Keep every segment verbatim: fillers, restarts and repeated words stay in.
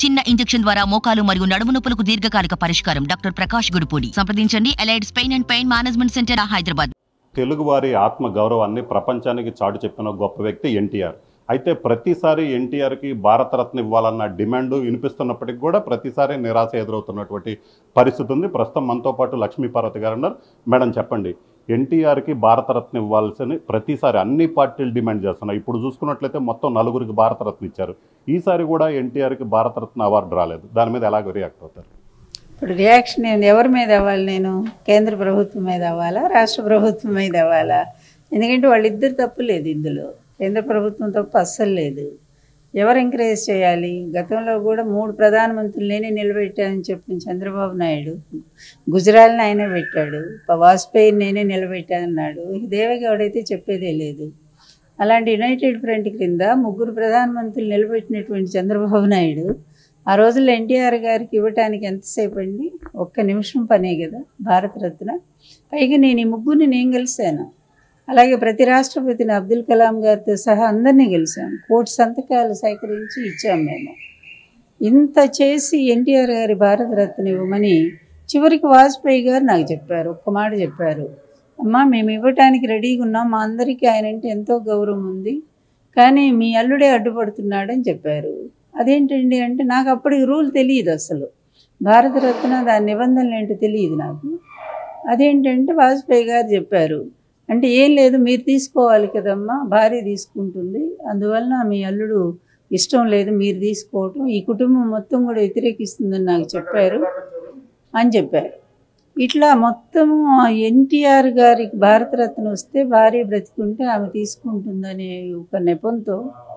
చిన్న ఇంజెక్షన్ ద్వారా మోకాలు మరియు నడుము నొప్పులకు దీర్ఘకాలిక పరిష్కారం. డాక్టర్ ప్రకాష్ గుడిపూడి. సంప్రదించండి. Allied pain and pain management centre, Hyderabad. తెలుగువారి ఆత్మ గౌరవాన్ని ప్రపంచానికి చాటి చెప్పిన గొప్ప వ్యక్తి ఎన్టీఆర్. అయితే ప్రతిసారి ఎన్టీఆర్కి భారతరత్న ఇవ్వాలన్న డిమాండ్ వినిపిస్తున్నప్పటికీ కూడా ప్రతిసారి నిరాశ ఎదురవుతున్నటువంటి పరిస్థితి ఉంది. ప్రస్తుతం మనతో పాటు లక్ష్మీపార్వతి గారు ఉన్నారు. మేడం చెప్పండి, ఎన్టీఆర్కి భారతరత్న ఇవ్వాల్సిన ప్రతిసారి అన్ని పార్టీలు డిమాండ్ చేస్తున్నాయి. ఇప్పుడు చూసుకున్నట్లయితే మొత్తం నలుగురికి భారతరత్న ఇచ్చారు. ఈసారి కూడా ఎన్టీఆర్కి భారతరత్న అవార్డు రాలేదు. దాని మీద ఎలాగో రియాక్ట్ అవుతారు? ఇప్పుడు రియాక్షన్ ఏంది? ఎవరి మీద అవ్వాలి? నేను కేంద్ర ప్రభుత్వం మీద అవ్వాలా, రాష్ట్ర ప్రభుత్వం మీద అవ్వాలా? ఎందుకంటే వాళ్ళిద్దరు తప్పు లేదు ఇందులో. కేంద్ర ప్రభుత్వం తప్పు అస్సలు లేదు. ఎవరు ఎంకరేజ్ చేయాలి? గతంలో కూడా మూడు ప్రధానమంత్రులు నేనే నిలబెట్టానని చెప్పిన చంద్రబాబు నాయుడు గుజరాల్ని ఆయనే పెట్టాడు. వాజ్పేయిని నేనే నిలబెట్టానన్నాడు. దేవేగౌడైతే చెప్పేదే లేదు. అలాంటి యునైటెడ్ ఫ్రంట్ క్రింద ముగ్గురు ప్రధానమంత్రులు నిలబెట్టినటువంటి చంద్రబాబు నాయుడు ఆ రోజుల్లో ఎన్టీఆర్ గారికి ఇవ్వటానికి ఎంతసేపు అండి? ఒక్క నిమిషం పనే కదా భారతరత్న. పైగా నేను ఈ ముగ్గురిని నేను గెలిచాను. అలాగే ప్రతి రాష్ట్రపతిని అబ్దుల్ కలాం గారితో సహా అందరినీ గెలిచాము. కోటి సంతకాలు సేకరించి ఇచ్చాము మేము. ఇంత చేసి ఎన్టీఆర్ గారి భారతరత్న ఇవ్వమని చివరికి వాజ్పేయి గారు నాకు చెప్పారు, ఒక్క మాట చెప్పారు, అమ్మా మేము ఇవ్వటానికి రెడీగా ఉన్నాం, మా అందరికీ ఆయన అంటే ఎంతో గౌరవం ఉంది, కానీ మీ అల్లుడే అడ్డుపడుతున్నాడని చెప్పారు. అదేంటండి అంటే నాకు అప్పటికి రూల్ తెలియదు, అసలు భారతరత్న దాని నిబంధనలు ఏంటో తెలియదు నాకు. అదేంటంటే వాజ్పేయి గారు చెప్పారు, అంటే ఏం లేదు మీరు తీసుకోవాలి కదమ్మా, భార్య తీసుకుంటుంది, అందువలన మీ అల్లుడు ఇష్టం లేదు మీరు తీసుకోవటం, ఈ కుటుంబం మొత్తం కూడా వ్యతిరేకిస్తుందని నాకు చెప్పారు అని చెప్పారు. ఇట్లా మొత్తము ఎన్టీఆర్ గారికి భారతరత్న వస్తే భార్య బ్రతికుంటే ఆమె తీసుకుంటుందనే ఒక నెపంతో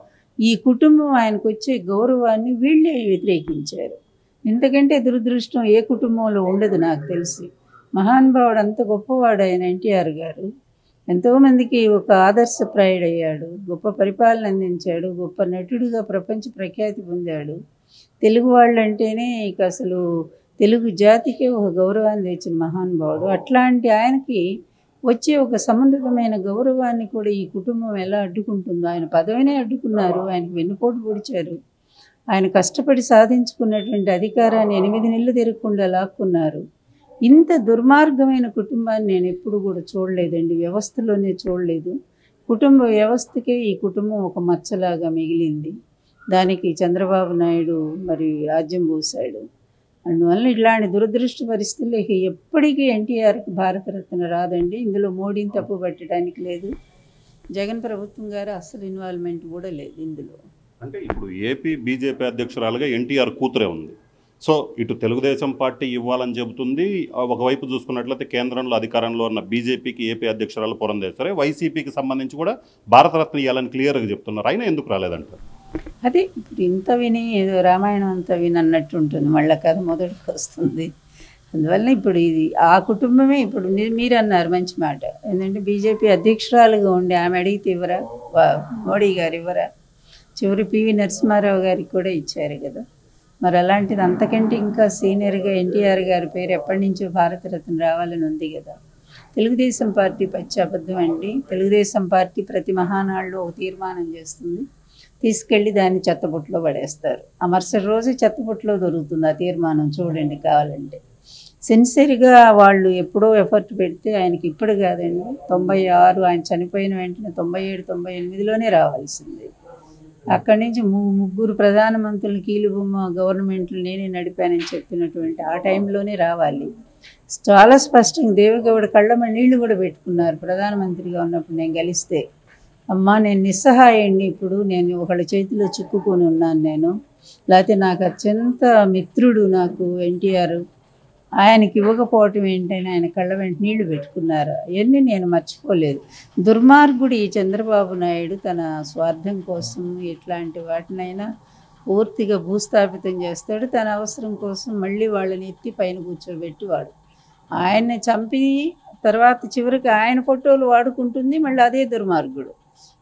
ఈ కుటుంబం ఆయనకు వచ్చే గౌరవాన్ని వీళ్ళే వ్యతిరేకించారు. ఎందుకంటే దురదృష్టం ఏ కుటుంబంలో ఉండదు నాకు తెలిసి. మహానుభావుడు, అంత గొప్పవాడు ఆయన ఎన్టీఆర్ గారు. ఎంతోమందికి ఒక ఆదర్శప్రాయుడయ్యాడు, గొప్ప పరిపాలన అందించాడు, గొప్ప నటుడిగా ప్రపంచ ప్రఖ్యాతి పొందాడు. తెలుగు వాళ్ళంటేనే ఇక అసలు తెలుగు జాతికే ఒక గౌరవాన్ని తెచ్చిన మహానుభావుడు. అట్లాంటి ఆయనకి వచ్చే ఒక సమున్నతమైన గౌరవాన్ని కూడా ఈ కుటుంబం ఎలా అడ్డుకుంటుందో? ఆయన పదవినే అడ్డుకున్నారు, ఆయనకు వెన్నుపోటు పొడిచారు, ఆయన కష్టపడి సాధించుకున్నటువంటి అధికారాన్ని ఎనిమిది నెలలు తిరగకుండా లాక్కున్నారు. ఇంత దుర్మార్గమైన కుటుంబాన్ని నేను ఎప్పుడు కూడా చూడలేదండి, వ్యవస్థలోనే చూడలేదు. కుటుంబ వ్యవస్థకే ఈ కుటుంబం ఒక మచ్చలాగా మిగిలింది. దానికి చంద్రబాబు నాయుడు మరి రాజ్యం పూశాడు. అందువల్ల ఇట్లాంటి దురదృష్ట పరిస్థితుల్లో ఇక ఎప్పటికీ ఎన్టీఆర్కి భారతరత్న రాదండి. ఇందులో మోడీని తప్పు పట్టడానికి లేదు, జగన్ ప్రభుత్వం గారు అసలు ఇన్వాల్వ్మెంట్ కూడా లేదు ఇందులో. అంటే ఇప్పుడు ఏపీ బీజేపీ అధ్యక్షురాలుగా ఎన్టీఆర్ కూతురే ఉంది. సో ఇటు తెలుగుదేశం పార్టీ ఇవ్వాలని చెబుతుంది, ఒకవైపు చూసుకున్నట్లయితే కేంద్రంలో అధికారంలో ఉన్న బీజేపీకి ఏపీ అధ్యక్షురాలు పురంధేశ్వరి, వైసీపీకి సంబంధించి కూడా భారతరత్న ఇవ్వాలని క్లియర్గా చెప్తున్నారు. అయినా ఎందుకు రాలేదంటారు? అదే ఇప్పుడు ఇంత విని ఏదో రామాయణం అంతా విని అన్నట్టు ఉంటుంది, మళ్ళీ కథ మొదటికి వస్తుంది. అందువల్ల ఇప్పుడు ఇది ఆ కుటుంబమే. ఇప్పుడు మీరు అన్నారు మంచి మాట, ఏంటంటే బీజేపీ అధ్యక్షురాలుగా ఉండి ఆమె అడిగితే ఇవ్వరా? మోడీ గారు ఇవ్వరా? చివరి పివి నరసింహారావు గారికి కూడా ఇచ్చారు కదా. మరి అలాంటిది అంతకంటే ఇంకా సీనియర్గా ఎన్టీఆర్ గారి పేరు ఎప్పటి నుంచో భారతరత్న రావాలని ఉంది కదా. తెలుగుదేశం పార్టీ పచ్చి అబద్ధం అండి. తెలుగుదేశం పార్టీ ప్రతి మహానాడులో ఒక తీర్మానం చేస్తుంది, తీసుకెళ్ళి దాన్ని చెత్తబుట్టలో పడేస్తారు. ఆ మరుసటి రోజు చెత్తబుట్టలో దొరుకుతుంది ఆ తీర్మానం, చూడండి కావాలంటే. సిన్సియర్గా వాళ్ళు ఎప్పుడో ఎఫర్ట్ పెడితే ఆయనకి ఇప్పుడు కాదండి, తొంభై ఆరు ఆయన చనిపోయిన వెంటనే తొంభై ఏడు తొంభై ఎనిమిదిలోనే రావాల్సింది. అక్కడి నుంచి ముగ్గురు ప్రధానమంత్రులు కీలుబొమ్మ గవర్నమెంట్లు నేనే నడిపానని చెప్పినటువంటి ఆ టైంలోనే రావాలి. చాలా స్పష్టంగా దేవేగౌడ కళ్ళమ్మ నీళ్లు కూడా పెట్టుకున్నారు ప్రధానమంత్రిగా ఉన్నప్పుడు. నేను గెలిస్తే అమ్మా నేను నిస్సహాయండి, ఇప్పుడు నేను ఒకళ్ళ చేతిలో చిక్కుకొని ఉన్నాను నేను, లేకపోతే నాకు అత్యంత మిత్రుడు నాకు ఎన్టీఆర్, ఆయనకి ఇవ్వకపోవటం ఏంటని ఆయన కళ్ళ వెంట నీళ్లు పెట్టుకున్నారు. అవన్నీ నేను మర్చిపోలేదు. దుర్మార్గుడు ఈ చంద్రబాబు నాయుడు తన స్వార్థం కోసం ఎట్లాంటి వాటినైనా పూర్తిగా భూస్థాపితం చేస్తాడు. తన అవసరం కోసం మళ్ళీ వాళ్ళని ఎత్తి పైన కూర్చోబెట్టి వాడు ఆయన్ని చంపి తర్వాత చివరికి ఆయన ఫోటోలు వాడుకుంటుంది మళ్ళీ అదే దుర్మార్గుడు.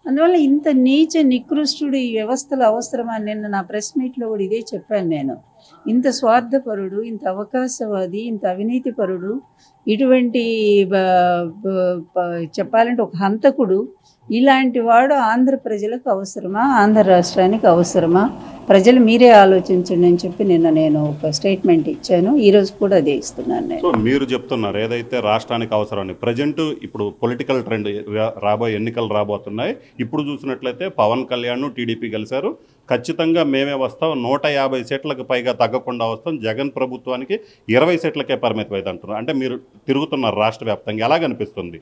అందువల్ల ఇంత నీచ నికృష్టుడు ఈ వ్యవస్థలో అవసరమా? నిన్న నా ప్రెస్ మీట్లో కూడా ఇదే చెప్పాను నేను. ఇంత స్వార్థపరుడు, ఇంత అవకాశవాది, ఇంత అవినీతిపరుడు, ఇటువంటి చెప్పాలంటే ఒక హంతకుడు, ఇలాంటి వాడు ఆంధ్ర ప్రజలకు అవసరమా? ఆంధ్ర రాష్ట్రానికి అవసరమా? ప్రజలు మీరే ఆలోచించండి అని చెప్పి నిన్న నేను ఒక స్టేట్మెంట్ ఇచ్చాను. ఈరోజు కూడా అదే ఇస్తున్నాను నేను. సో మీరు చెప్తున్నారు ఏదైతే రాష్ట్రానికి అవసరమని. ప్రజెంట్ ఇప్పుడు పొలిటికల్ ట్రెండ్ రాబోయే ఎన్నికలు రాబోతున్నాయి. ఇప్పుడు చూసినట్లయితే పవన్ కళ్యాణ్ టీడీపీ కలిశారు. ఖచ్చితంగా మేమే వస్తాం, నూట యాభై సీట్లకు పైగా తగ్గకుండా వస్తాం, జగన్ ప్రభుత్వానికి ఇరవై సీట్లకే పరిమితం అయితే అంటున్నారు. అంటే మీరు తిరుగుతున్నారు రాష్ట్ర వ్యాప్తంగా, ఎలా కనిపిస్తుంది?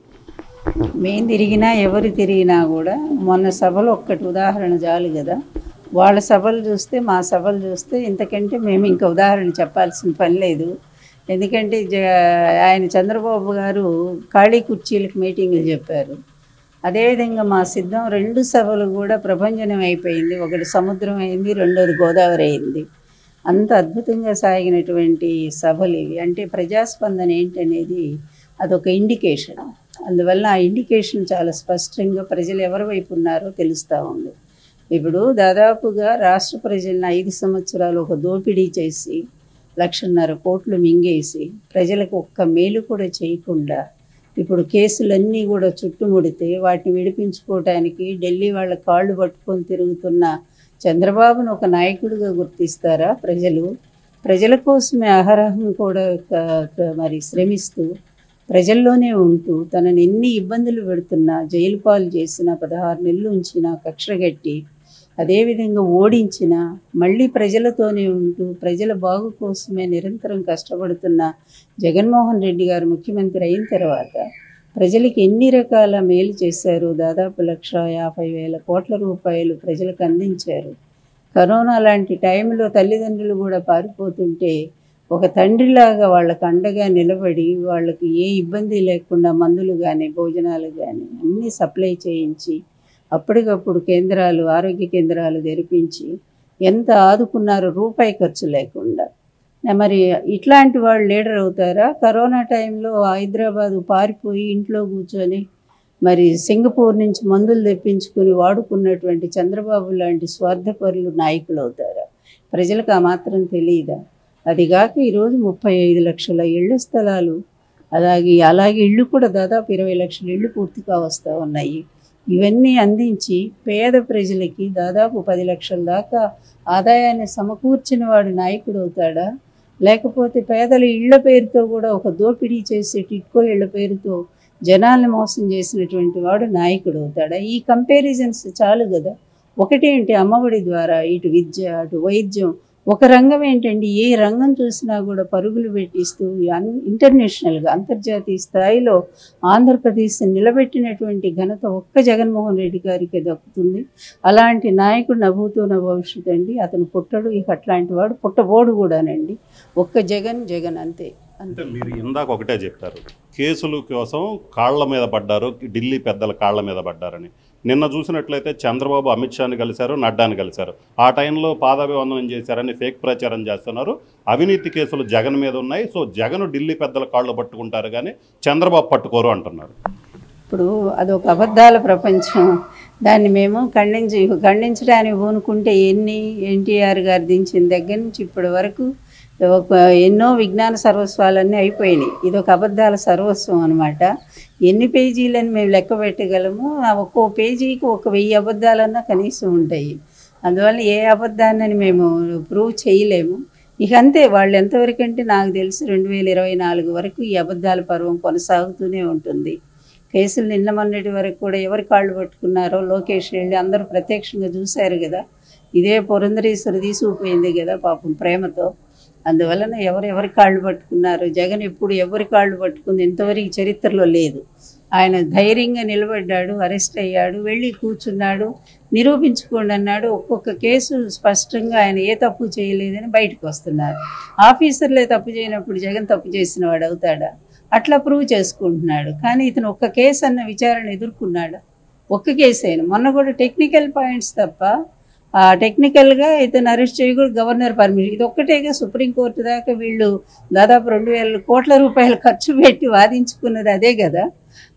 మేము తిరిగినా ఎవరు తిరిగినా కూడా మొన్న సభలో ఒక్కటి ఉదాహరణ చాలు కదా. వాళ్ళ సభలు చూస్తే మా సభలు చూస్తే ఇంతకంటే మేము ఇంకా ఉదాహరణ చెప్పాల్సిన పని లేదు. ఎందుకంటే జ ఆయన చంద్రబాబు గారు ఖాళీ కుర్చీలకు మీటింగులు చెప్పారు. అదేవిధంగా మా సిద్ధం రెండు సభలు కూడా ప్రభంజనం అయిపోయింది. ఒకటి సముద్రం అయింది, రెండోది గోదావరి అయింది. అంత అద్భుతంగా సాగినటువంటి సభలు ఇవి. అంటే ప్రజాస్పందన ఏంటనేది అదొక ఇండికేషన్. అందువల్ల ఆ ఇండికేషన్ చాలా స్పష్టంగా ప్రజలు ఎవరి వైపు ఉన్నారో తెలుస్తూ ఉంది. ఇప్పుడు దాదాపుగా రాష్ట్ర ప్రజలను ఐదు సంవత్సరాలు ఒక దోపిడీ చేసి లక్షన్నర కోట్లు మింగేసి ప్రజలకు ఒక్క మేలు కూడా చేయకుండా ఇప్పుడు కేసులన్నీ కూడా చుట్టుముడితే వాటిని విడిపించుకోవటానికి ఢిల్లీ వాళ్ళ కాళ్ళు పట్టుకొని తిరుగుతున్న చంద్రబాబును ఒక నాయకుడిగా గుర్తిస్తారా ప్రజలు? ప్రజల కోసమే అహరహం కూడా మరి శ్రమిస్తూ ప్రజల్లోనే ఉంటూ తనని ఎన్ని ఇబ్బందులు పెడుతున్నా, జైలు పాలు చేసిన, పదహారు నెలలు ఉంచిన, కక్షగట్టి, అదేవిధంగా ఓడించిన, మళ్ళీ ప్రజలతోనే ఉంటూ ప్రజల బాగు కోసమే నిరంతరం కష్టపడుతున్న జగన్మోహన్ రెడ్డి గారు ముఖ్యమంత్రి అయిన తర్వాత ప్రజలకు ఎన్ని రకాల మేలు చేశారు. దాదాపు లక్ష యాభై వేల కోట్ల రూపాయలు ప్రజలకు అందించారు. కరోనా లాంటి టైంలో తల్లిదండ్రులు కూడా పారిపోతుంటే ఒక తండ్రిలాగా వాళ్ళకు అండగా నిలబడి వాళ్ళకి ఏ ఇబ్బంది లేకుండా మందులు కానీ భోజనాలు కానీ అన్నీ సప్లై చేయించి అప్పటికప్పుడు కేంద్రాలు ఆరోగ్య కేంద్రాలు తెరిపించి ఎంత ఆదుకున్నారో రూపాయి ఖర్చు లేకుండా. మరి ఇట్లాంటి వాళ్ళు లీడర్ అవుతారా? కరోనా టైంలో హైదరాబాదు పారిపోయి ఇంట్లో కూర్చొని మరి సింగపూర్ నుంచి మందులు తెప్పించుకొని వాడుకున్నటువంటి చంద్రబాబు లాంటి స్వార్థపరులు నాయకులు అవుతారా? ప్రజలకు ఆ మాత్రం తెలియదా? అదిగాక ఈరోజు ముప్పై ఐదు లక్షల ఇళ్ల స్థలాలు, అలాగే అలాగే ఇళ్ళు కూడా దాదాపు ఇరవై లక్షల ఇళ్ళు పూర్తిగా వస్తూ ఉన్నాయి. ఇవన్నీ అందించి పేద ప్రజలకి దాదాపు పది లక్షల దాకా ఆదాయాన్ని సమకూర్చిన వాడు నాయకుడు అవుతాడా? లేకపోతే పేదల ఇళ్ల పేరుతో కూడా ఒక దోపిడీ చేసే టిట్కో ఇళ్ల పేరుతో జనాల్ని మోసం చేసినటువంటి వాడు నాయకుడు అవుతాడా? ఈ కంపారిజన్స్ చాలు కదా. ఒకటేంటి, అమ్మఒడి ద్వారా ఇటు విద్య అటు వైద్యం, ఒక రంగం ఏంటండి, ఏ రంగం చూసినా కూడా పరుగులు పెట్టిస్తూ ఇంటర్నేషనల్గా అంతర్జాతీయ స్థాయిలో ఆంధ్రప్రదేశ్ నిలబెట్టినటువంటి ఘనత ఒక్క జగన్మోహన్ రెడ్డి గారికి దక్కుతుంది. అలాంటి నాయకుడు నవ్వుతూ నా భవిష్యత్తు అండి. అతను పుట్టడు, ఇక అట్లాంటి వాడు పుట్టబోడు కూడానండి. ఒక్క జగన్ జగన్ అంతే. అంటే మీరు ఇందాక ఒకటే చెప్పారు, కేసుల కోసం కాళ్ల మీద పడ్డారు, ఢిల్లీ పెద్దల కాళ్ల మీద పడ్డారని. నిన్న చూసినట్లయితే చంద్రబాబు అమిత్ షాని కలిశారు, నడ్డాని కలిశారు. ఆ టైంలో పాదాభివందనం చేశారని ఫేక్ ప్రచారం చేస్తున్నారు. అవినీతి కేసులు జగన్ మీద ఉన్నాయి. సో జగన్ ఢిల్లీ పెద్దల కాళ్ళు పట్టుకుంటారు కానీ చంద్రబాబు పట్టుకోరు అంటున్నారు. ఇప్పుడు అదొక అబద్ధాల ప్రపంచం. దాన్ని మేము ఖండించి ఖండించడానికి పూనుకుంటే ఎన్ని ఎన్టీఆర్ గారు దించిన దగ్గర నుంచి ఇప్పటి వరకు ఒక ఎన్నో విజ్ఞాన సర్వస్వాలన్నీ అయిపోయినాయి. ఇది ఒక అబద్ధాల సర్వస్వం అనమాట. ఎన్ని పేజీలని మేము లెక్క పెట్టగలము? ఒక్కో పేజీకి ఒక వెయ్యి అబద్ధాలన్నా కనీసం ఉంటాయి. అందువల్ల ఏ అబద్ధాన్ని మేము ప్రూవ్ చేయలేము. ఇక అంతే, వాళ్ళు ఎంతవరకు అంటే నాకు తెలిసి రెండు వేల ఇరవై నాలుగు వరకు ఈ అబద్ధాల పర్వం కొనసాగుతూనే ఉంటుంది. కేసులు నిన్న మొన్నటి వరకు కూడా ఎవరి కాళ్ళు పట్టుకున్నారో లోకేష్ వెళ్ళి అందరూ ప్రత్యక్షంగా చూశారు కదా. ఇదే పురంధరేశ్వరి తీసుకుపోయింది కదా పాపం ప్రేమతో. అందువలన ఎవరెవరి కాళ్ళు పట్టుకున్నారు, జగన్ ఎప్పుడు ఎవరి కాళ్ళు పట్టుకుంది ఇంతవరకు చరిత్రలో లేదు. ఆయన ధైర్యంగా నిలబడ్డాడు, అరెస్ట్ అయ్యాడు, వెళ్ళి కూర్చున్నాడు, నిరూపించుకోండి అన్నాడు. ఒక్కొక్క కేసు స్పష్టంగా ఆయన ఏ తప్పు చేయలేదని బయటకు వస్తున్నారు. ఆఫీసర్లే తప్పు చేయనప్పుడు జగన్ తప్పు చేసిన వాడు అవుతాడా? అట్లా ప్రూవ్ చేసుకుంటున్నాడు. కానీ ఇతను ఒక్క కేసు అన్న విచారణ ఎదుర్కొన్నాడు. ఒక్క కేసు అయినా మొన్న కూడా టెక్నికల్ పాయింట్స్ తప్ప టెక్నికల్గా ఇతను అరెస్ట్ చేయకూడదు, గవర్నర్ పర్మిషన్, ఇది ఒక్కటేగా సుప్రీంకోర్టు దాకా వీళ్ళు దాదాపు రెండు వేల కోట్ల రూపాయలు ఖర్చు పెట్టి వాదించుకున్నది అదే కదా.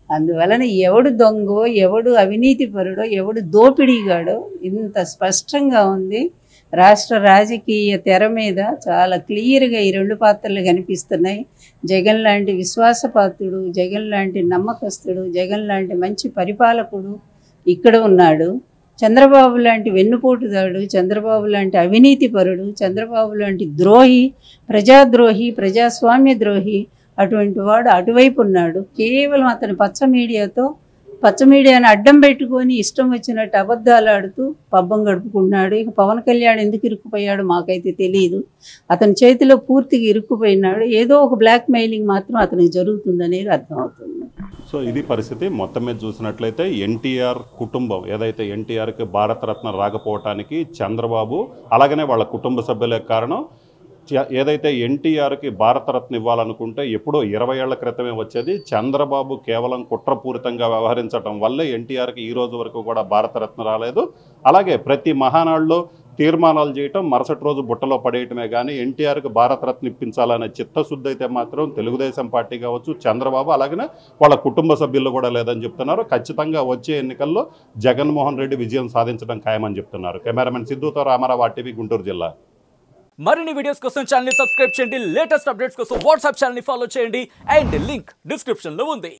అందువలన ఎవడు దొంగో, ఎవడు అవినీతిపరుడో, ఎవడు దోపిడీగాడో ఇంత స్పష్టంగా ఉంది. రాష్ట్ర రాజకీయ తెర మీద చాలా క్లియర్గా ఈ రెండు పాత్రలు కనిపిస్తున్నాయి. జగన్ లాంటి విశ్వాసపాత్రుడు, జగన్ లాంటి నమ్మకస్తుడు, జగన్ లాంటి మంచి పరిపాలకుడు ఇక్కడ ఉన్నాడు. చంద్రబాబు లాంటి వెన్నుపోటుదాడు, చంద్రబాబు లాంటి అవినీతిపరుడు, చంద్రబాబు లాంటి ద్రోహి, ప్రజాద్రోహి, ప్రజాస్వామ్య ద్రోహి అటువంటి వాడు అటువైపు ఉన్నాడు. కేవలం అతని పచ్చ మీడియాతో పచ్చ మీడియాను అడ్డం పెట్టుకొని ఇష్టం వచ్చినట్టు అబద్ధాలు ఆడుతూ పబ్బం గడుపుకున్నాడు. ఇక పవన్ కళ్యాణ్ ఎందుకు ఇరుక్కుపోయాడు మాకైతే తెలియదు. అతని చేతిలో పూర్తిగా ఇరుక్కుపోయినాడు. ఏదో ఒక బ్లాక్ మెయిలింగ్ మాత్రం అతనికి జరుగుతుందనేది అర్థమవుతుంది. సో ఇది పరిస్థితి. మొత్తం మీద చూసినట్లయితే ఎన్టీఆర్ కుటుంబం ఏదైతే ఎన్టీఆర్కి భారతరత్న రాకపోవటానికి చంద్రబాబు అలాగనే వాళ్ళ కుటుంబ సభ్యులే కారణం. ఏదైతే ఎన్టీఆర్కి భారతరత్న ఇవ్వాలనుకుంటే ఎప్పుడో ఇరవై ఏళ్ల క్రితమే వచ్చేది. చంద్రబాబు కేవలం కుట్రపూరితంగా వ్యవహరించడం వల్లే ఎన్టీఆర్కి ఈ రోజు వరకు కూడా భారతరత్న రాలేదు. అలాగే ప్రతి మహానాడులో తీర్మానాలు చేయటం, మరుసటి రోజు బుట్టలో పడేయటమే కానీ ఎన్టీఆర్కి భారతరత్న ఇప్పించాలనే చిత్తశుద్ధి అయితే మాత్రం తెలుగుదేశం పార్టీ కావచ్చు, చంద్రబాబు అలాగనే వాళ్ళ కుటుంబ సభ్యులు కూడా లేదని చెప్తున్నారు. ఖచ్చితంగా వచ్చే ఎన్నికల్లో జగన్మోహన్ రెడ్డి విజయం సాధించడం ఖాయమని చెప్తున్నారు. కెమెరామెన్ సిద్ధుతో రామారావు, ఆర్టీవీ, గుంటూరు జిల్లా. మరిన్ని వీడియోస్ కోసం ఛానల్ ని సబ్స్క్రైబ్ చేయండి. లేటెస్ట్ అప్డేట్స్ కోసం వాట్సాప్ ఛానల్ ని ఫాలో చేయండి. అండ్ లింక్ డిస్క్రిప్షన్ లో ఉంది.